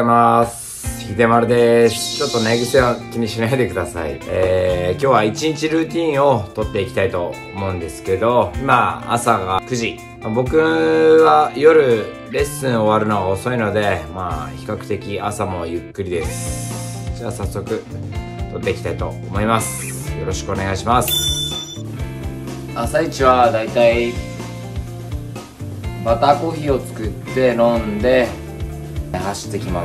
ざいます。ひでまるです。ちょっと寝癖は気にしないでください。今日は1日ルーティンを撮っていきたいと思うんですけど、今朝が9時。僕は夜レッスン終わるのが遅いので、比較的朝もゆっくりです。じゃあ早速撮っていきたいと思います。よろしくお願いします。朝一はだいたいバターコーヒーを作って飲んで走ってきます。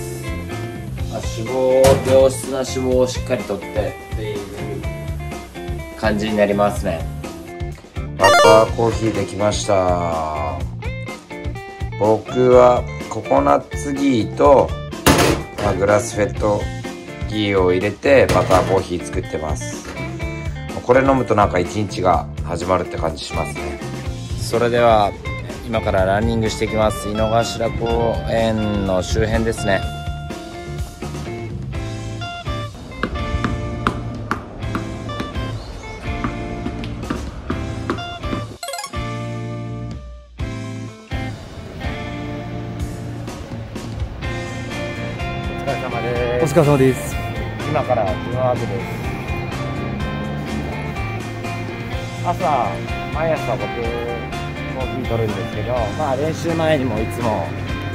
良質な脂肪をしっかりとってっていう感じになりますね。バターコーヒーできました。僕はココナッツギーとグラスフェッドギーを入れてバターコーヒー作ってます。これ飲むとなんか一日が始まるって感じしますね。それでは今からランニングしていきます。井の頭公園の周辺ですね。お疲れ様です。 お疲れ様です。 今からジムワークです。毎朝僕コーヒー取るんですけど、練習前にもいつも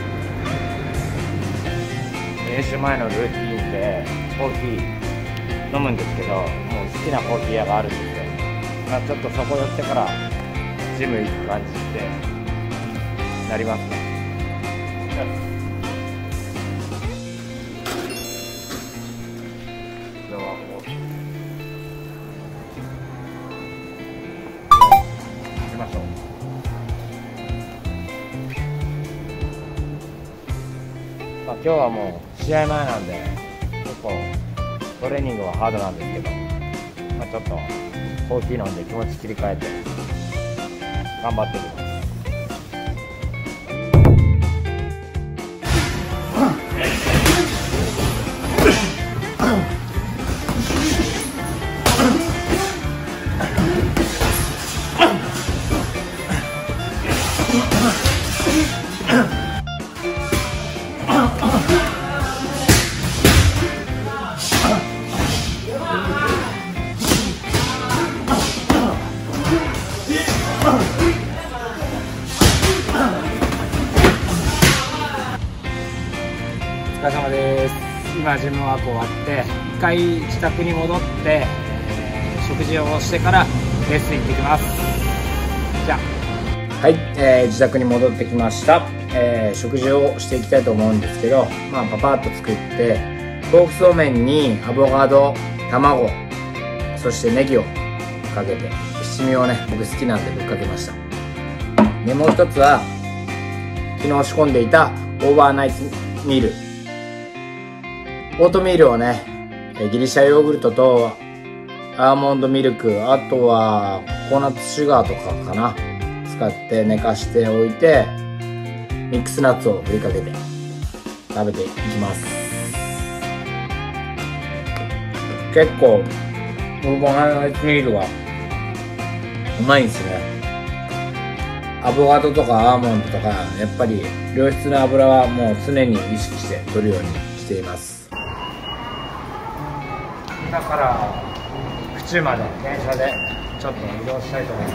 練習前のルーティーンでコーヒー飲むんですけど、もう好きなコーヒー屋があるんですよ。ちょっとそこ寄ってからジム行く感じってなりますね。今日はもう試合前なんで結構トレーニングはハードなんですけど、ちょっとコーヒー飲んで気持ち切り替えて頑張っていきます。お疲れ様です。今ジムワーク終わって一回自宅に戻って、食事をしてからレッスン行ってきます。じゃあはい、自宅に戻ってきました。食事をしていきたいと思うんですけど、パパッと作ってポークそうめんにアボカド、卵、そしてネギをかけて、七味をね僕好きなんでぶっかけました。でもう一つは昨日仕込んでいたオーバーナイトミール、オートミールをねギリシャヨーグルトとアーモンドミルク、あとはココナッツシュガーとかかな使って寝かしておいて、ミックスナッツを振りかけて食べていきます。結構オーバーナイトミールはうまいんですね。アボカドとかアーモンドとかやっぱり良質な油はもう常に意識して取るようにしています。今から府中まで電車でちょっと移動したいと思います。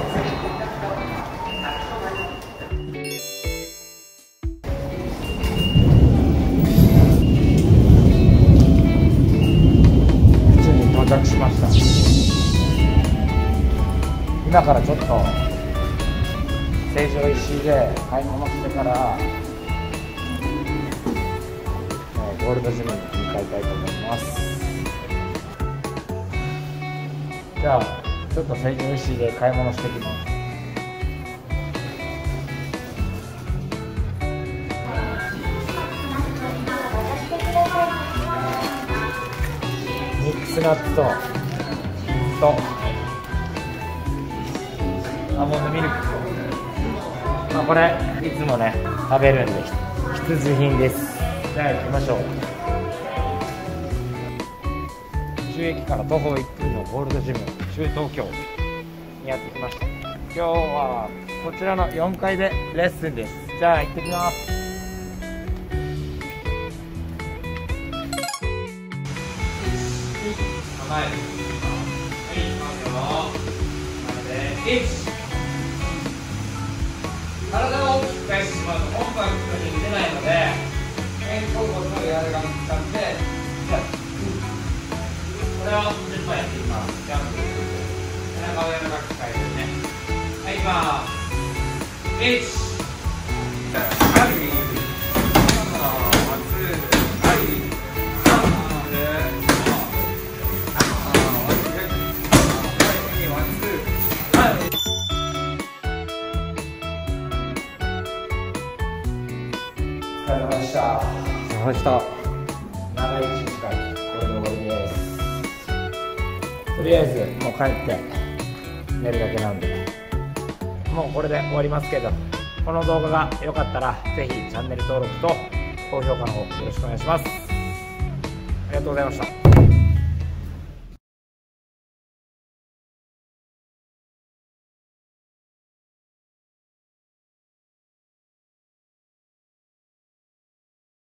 府中に到着しました。今からちょっと成城石井で買い物してからゴールドジムに向かいたいと思います。じゃあちょっと成城石井で買い物してきます。ミックスナッツとアーモンドミルク、これいつもね食べるんで必需品です。じゃあ行きましょう。府中駅から徒歩1分のゴールドジム中東京にやってきました。今日はこちらの4階でレッスンです。じゃあ行ってきます。 はい、いきますよ。1、体を大きく返してしまうとコンパクトに打てないので、肩甲骨の柔らかく使って、これを10回やっていきます。ジャンプ、背中を柔らかく返してね。はい、いきます。1、お疲れ様でした。お疲れ様でした。長い1時間、これで終わりです。とりあえずもう帰って寝るだけなんで、もうこれで終わりますけど、この動画が良かったらぜひチャンネル登録と高評価の方よろしくお願いします。ありがとうございました。